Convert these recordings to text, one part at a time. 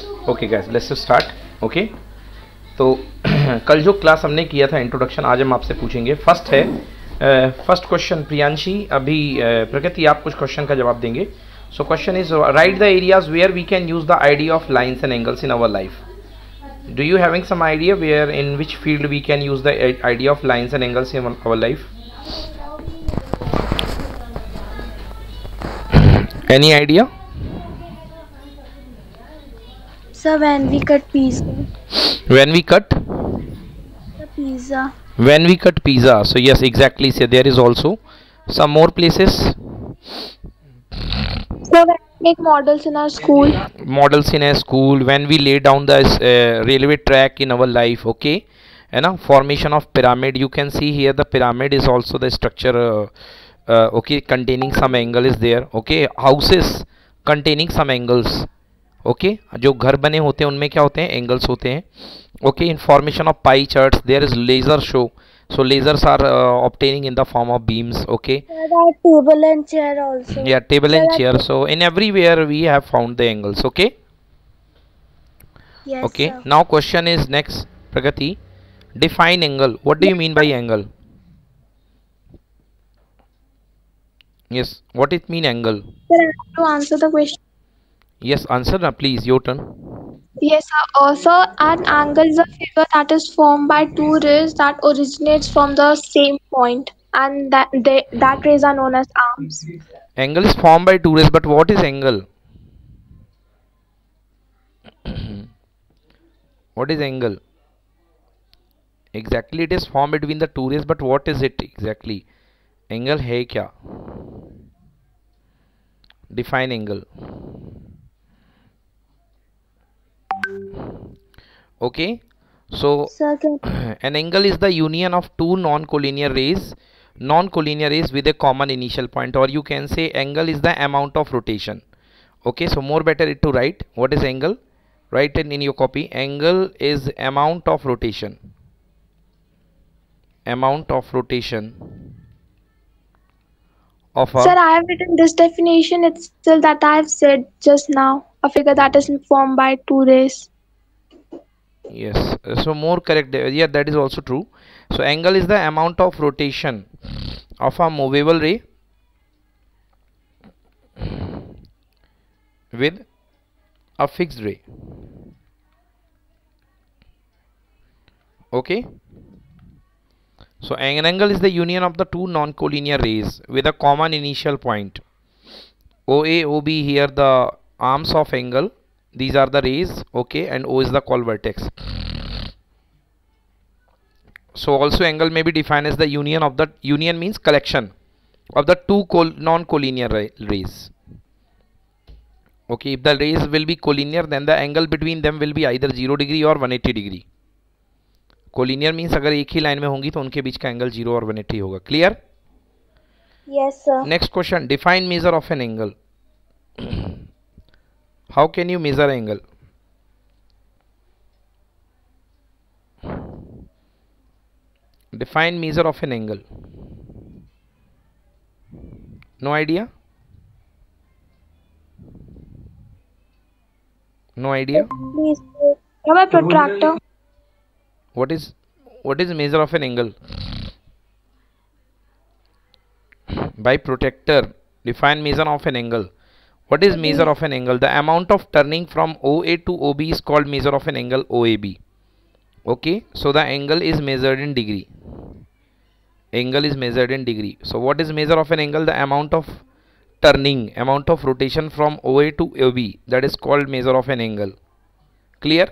Okay guys, let's start. Okay, तो कल जो क्लास हमने किया था इंट्रोडक्शन, आज हम आपसे पूछेंगे. फर्स्ट क्वेश्चन प्रियांशी, अभी प्रगति आप कुछ क्वेश्चन का जवाब देंगे. So question is, right the areas where we can use the idea of lines and angles in our life. Do you having some idea where in which field we can use the idea of lines and angles in our life? Any idea? Sir, when we cut pizza. When we cut? The pizza. When we cut pizza. So yes, exactly. So there is also some more places. So when we make models in our school. Models in a school. When we lay down the railway track in our life. Okay, and now formation of pyramid. You can see here the pyramid is also the structure. Okay, containing some angle is there. Okay, houses containing some angles. Okay जो घर बने होते हैं उनमें क्या होते हैं? Angles होते हैं. Okay, in formation of pie charts there is laser show. So lasers are obtaining in the form of beams. Okay, There are table and chair also. yeah, table and chair. So in everywhere we have found the angles. Okay. Yes, Okay, sir. now question is next, Pragati. Define angle. What do you mean by angle? Yes, what it mean angle? Sir, I have to answer the question. Yes, answer now please, your turn. Yes, sir. Also, an angle is a figure that is formed by two rays that originates from the same point, and that rays are known as arms. Angle is formed by two rays, but what is angle? What is angle? Exactly, it is formed between the two rays, but what is it exactly? Angle है क्या? Define angle. Okay, so Sir, an angle is the union of two non-collinear rays with a common initial point, or you can say angle is the amount of rotation. Okay, so more better it to write what is angle. Write it in your copy. Angle is amount of rotation. Amount of rotation of a. Sir, I have written this definition itself that I have said just now. A figure that is formed by two rays. Yes, so more correct. Yeah, that is also true. So angle is the amount of rotation of a movable ray with a fixed ray. Okay, so an angle is the union of the two non-collinear rays with a common initial point. OA, OB, here the arms of angle. These are the rays. Okay, and O is the call vertex. So also angle may be defined as the union of the, union means collection of the two non-collinear rays. Okay, if the rays will be collinear, then the angle between them will be either 0 degree or 180 degree. Collinear means अगर एक ही line में होंगी तो उनके बीच का angle 0 और 180 होगा. Clear? Yes, sir. Next question, define measure of an angle. How can you measure angle? Define measure of an angle. No idea? No idea? Please. Have a protractor. What is measure of an angle? By protractor. Define measure of an angle. What is measure of an angle? The amount of turning from OA to OB is called measure of an angle, OAB. Okay, so the angle is measured in degree. Angle is measured in degree. So what is measure of an angle? The amount of turning, amount of rotation from OA to OB, that is called measure of an angle. Clear?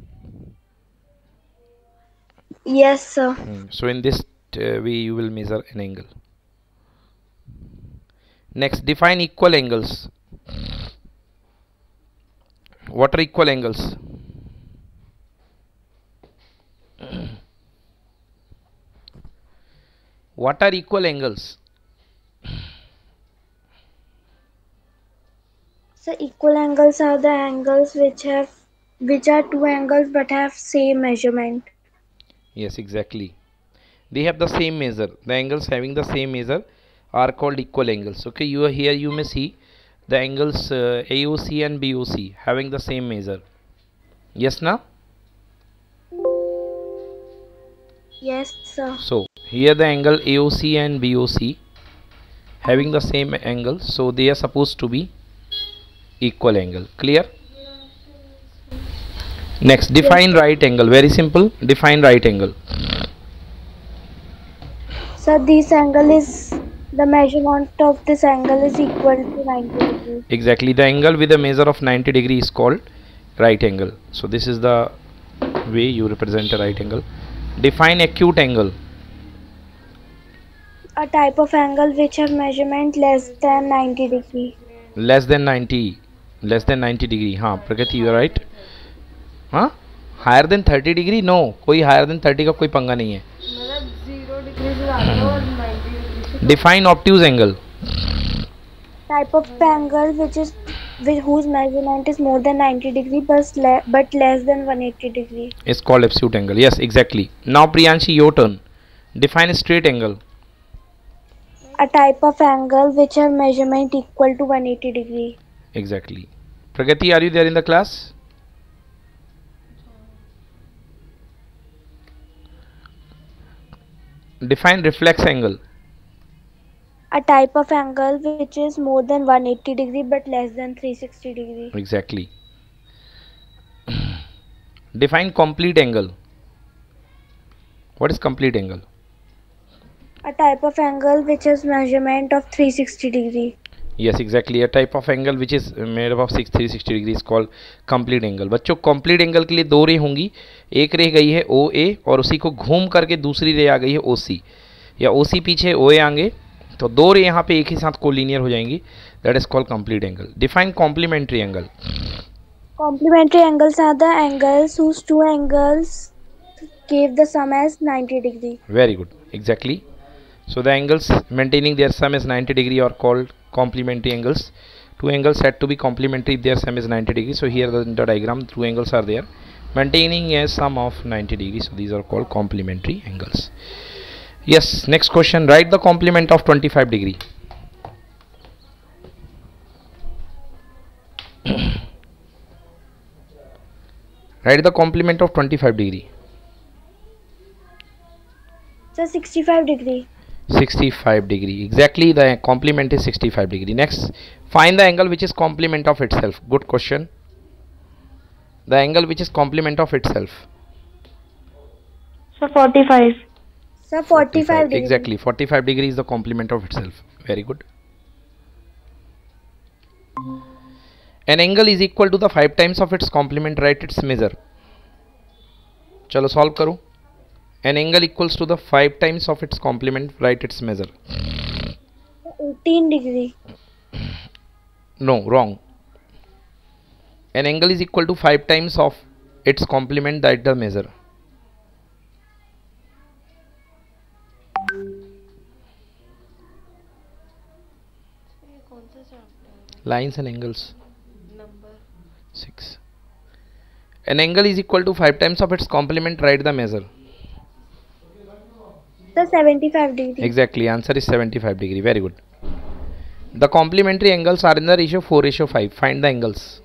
Yes, sir. So in this way you will measure an angle. Next, define equal angles. What are equal angles? What are equal angles? So equal angles are the angles which are two angles but have same measurement. Yes, exactly. They have the same measure. The angles having the same measure are called equal angles. Okay, you may see the angles AOC and BOC having the same measure. Yes, na? Yes, sir. So here the angle AOC and BOC having the same angle, so they are supposed to be equal angle. Clear? Next, define right angle. Very simple. Define right angle. So this angle is the measurement of this angle is equal to 90 degrees. Exactly. The angle with a measure of 90 degree is called right angle. So this is the way you represent a right angle. Define acute angle. A type of angle which have measurement less than 90 degree. Less than 90. Less than 90 degree. हाँ Pragati, you are right. हाँ higher than 30 degree no, कोई higher than 30 का कोई पंगा नहीं है. मतलब 0 degree से ज़्यादा और 90 डिग्री से. Define obtuse angle. Type of angle which is whose measurement is more than 90 degree but less than 180 degree. Is called absolute angle. Yes, exactly. Now Priyanshi, your turn. Define straight angle. A type of angle which have measurement equal to 180 degree. Exactly. Pragati, are you there in the class? Define reflex angle. A type of angle which is more than 180 degree but less than 360 degree. Exactly. Define complete angle. What is complete angle? A type of angle which has measurement of 360 degree. Yes, exactly. A type of angle which is made up of 360 degree is called complete angle. बच्चों complete angle के लिए दो रे होंगी, एक रे गई है OA और उसी को घूम करके दूसरी रे आ गई है OC, या OC पीछे OA आएंगे, तो दो रे यहाँ पे एक ही साथ कोलिनियर हो जाएंगी. That is called complete angle. Define complementary angle. Complementary angles are the angles whose two angles give the sum as 90 degree. Very good. Exactly. So the angles maintaining their sum is 90 degree are called complementary angles. Two angles had to be complementary if their sum is 90 degree. So here in the diagram two angles are there maintaining a sum of 90 degree. So these are called complementary angles. Yes, next question. Write the complement of 25 degree. Write the complement of 25 degree. So 65 degree. 65 degree. Exactly, the complement is 65 degree. Next, find the angle which is complement of itself. Good question. The angle which is complement of itself. So 45. So 45 degree. Exactly, 45 degree is the complement of itself. Very good. An angle is equal to the 5 times of its complement. Write its measure. चलो solve करो. An angle equals to the 5 times of its complement. Write its measure. 18 degree. No, wrong. An angle is equal to 5 times of its complement. That the measure. Lines and angles. Number 6. An angle is equal to 5 times of its complement. Write the measure. So 75 degree. Exactly, answer is 75 degree. Very good. The complementary angles are in the ratio 4:5. Find the angles.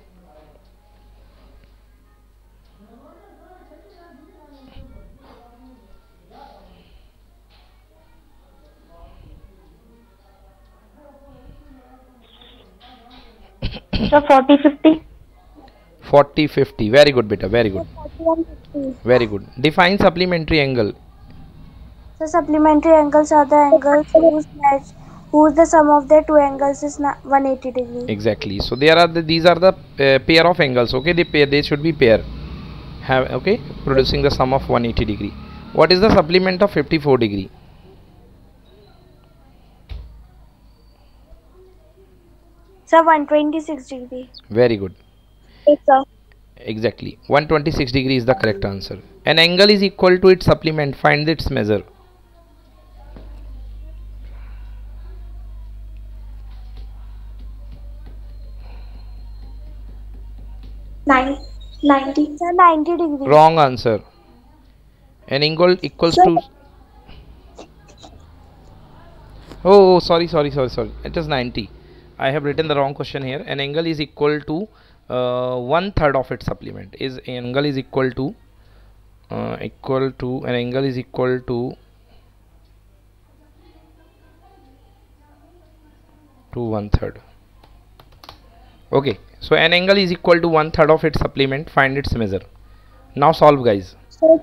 So 40-50. 40:50. Very good, beta. Very good. 41-50. Very good. Define supplementary angle. So supplementary angles are the angles whose the sum of their two angles is 180 degree. Exactly. So these are the pair of angles. Okay, they should be pair. Okay, producing the sum of 180 degree. What is the supplement of 54 degree? So 126 degree. Very good. Yes, sir. Exactly. 126 degree is the correct answer. An angle is equal to its supplement. Find its measure. Nine, 90. So 90 degree. Wrong answer. An angle equals to. Oh, sorry. It is 90. I have written the wrong question here. An angle is equal to 1/3 of its supplement is angle is equal to an angle is equal to 1/3. Okay, so an angle is equal to 1/3 of its supplement. Find its measure. Now solve, guys. So,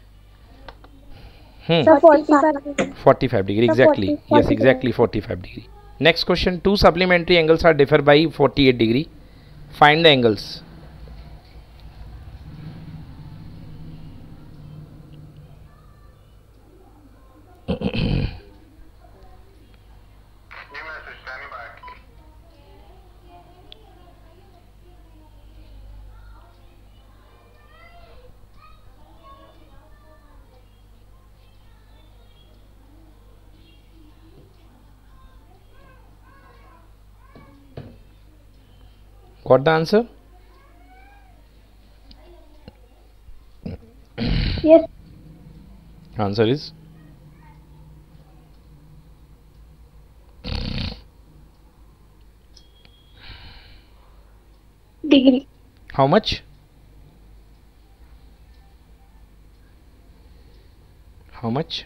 45 degree, exactly. Yes, exactly 45 degree. Next question, two supplementary angles are differ by 48 degree. Find the angles. Got the answer? yes, Answer is degree. how much? How much?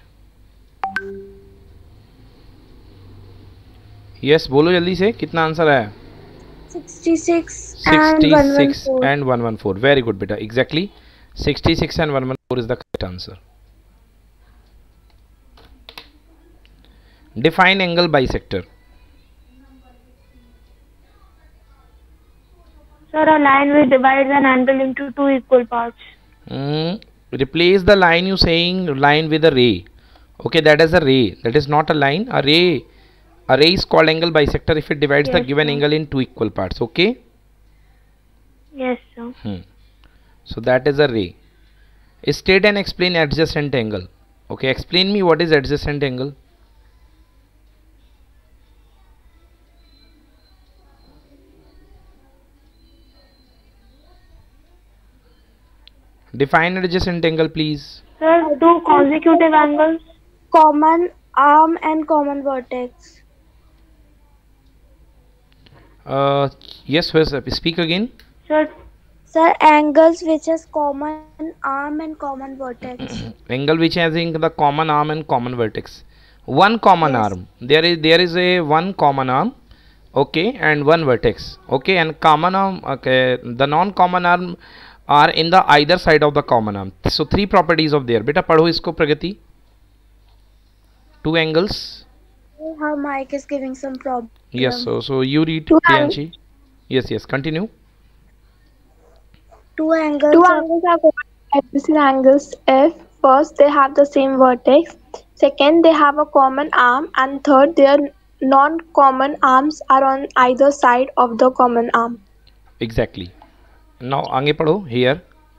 Yes, बोलो जल्दी से, कितना answer आया? 66 66 and 114. Very good, beta. Exactly 66 and 114 is the correct answer. Define angle bisector. Sir, a line which divides an angle into two equal parts. Replace the line you saying line with a ray. Okay, that is a ray. That is not a line. A ray is called angle bisector if it divides the Yes, given sir. angle in two equal parts. Okay. Yes, sir. So that is a ray. State and explain adjacent angle. Okay, explain me what is adjacent angle. Define adjacent angle, please. Sir, two consecutive angles. Common arm and common vertex. Yes, speak again. Sir, Angles which has common arm and common vertex. Angle which having the common arm and common vertex. One common arm. There is a one common arm. Okay, and one vertex. Okay, and common arm. Okay, the non-common arm are in the either side of the common arm. So three properties of there. Beta padho isko Pragati. Two angles. Her mic is giving some problem. Yes, so you read, Two Priyanshi. Yes, continue. Two angles are adjacent angles if first they have the same vertex, second they have a common arm, and third their non-common arms are on either side of the common arm. Exactly. Now आगे पढ़ो here.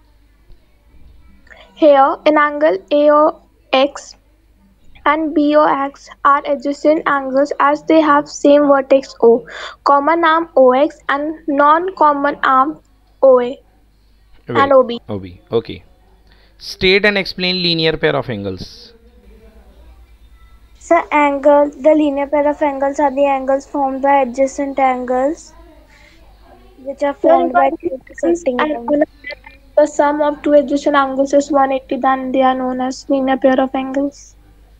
Here, an angle AOX and BOX are adjacent angles as they have same vertex O, common arm OX and non-common arm OA and OB. Okay. State and explain linear pair of angles. So, the linear pair of angles are the angles formed by adjacent angles, which are formed by intersecting angles. The sum of two adjacent angles is 180, then they are known as linear pair of angles.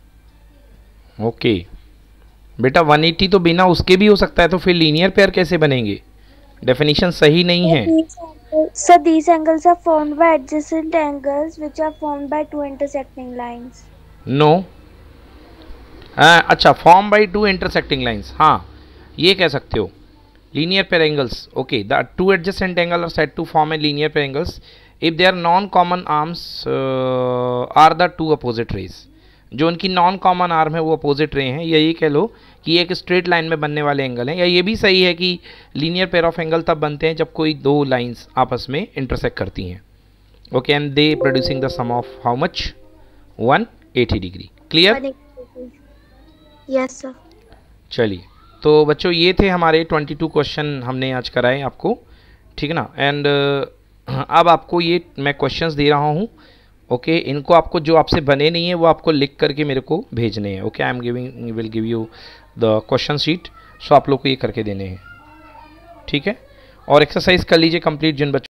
Okay. बेटा 180 तो बिना उसके भी हो सकता है, तो फिर लीनियर पेयर कैसे बनेंगे? डेफिनेशन सही नहीं है. So these angles are formed by adjacent angles which are formed by two intersecting lines. No. अच्छा, form by two intersecting lines. हाँ, ये कह सकते हो. Linear pair angles. Okay, the two adjacent angle are said to form a linear pair angles if their non common arms are the two opposite rays. जो उनकी non common arm है वो opposite ray हैं, या ये कह लो कि एक स्ट्रेट लाइन में बनने वाले एंगल हैं, या ये भी सही है कि लीनियर पेयर ऑफ एंगल तब बनते हैं जब कोई दो लाइंस आपस में इंटरसेक्ट करती हैं. Okay, and they producing the sum of how much 180 degree. Clear? Yes sir. चलिए, तो बच्चों ये थे हमारे 22 क्वेश्चन हमने आज कराए आपको, ठीक है ना. एंड अब आपको ये मैं क्वेश्चंस दे रहा हूँ. ओके, इनको आपको जो आपसे बने नहीं है वो आपको लिख करके मेरे को भेजने हैं. Okay, I am will give you the question sheet. So आप लोग को ये करके देने हैं, ठीक है. और एक्सरसाइज कर लीजिए कंप्लीट जिन बच्चों